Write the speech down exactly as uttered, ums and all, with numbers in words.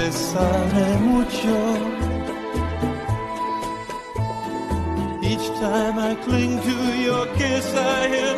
besare mucho. Each time I cling to your kiss, I hear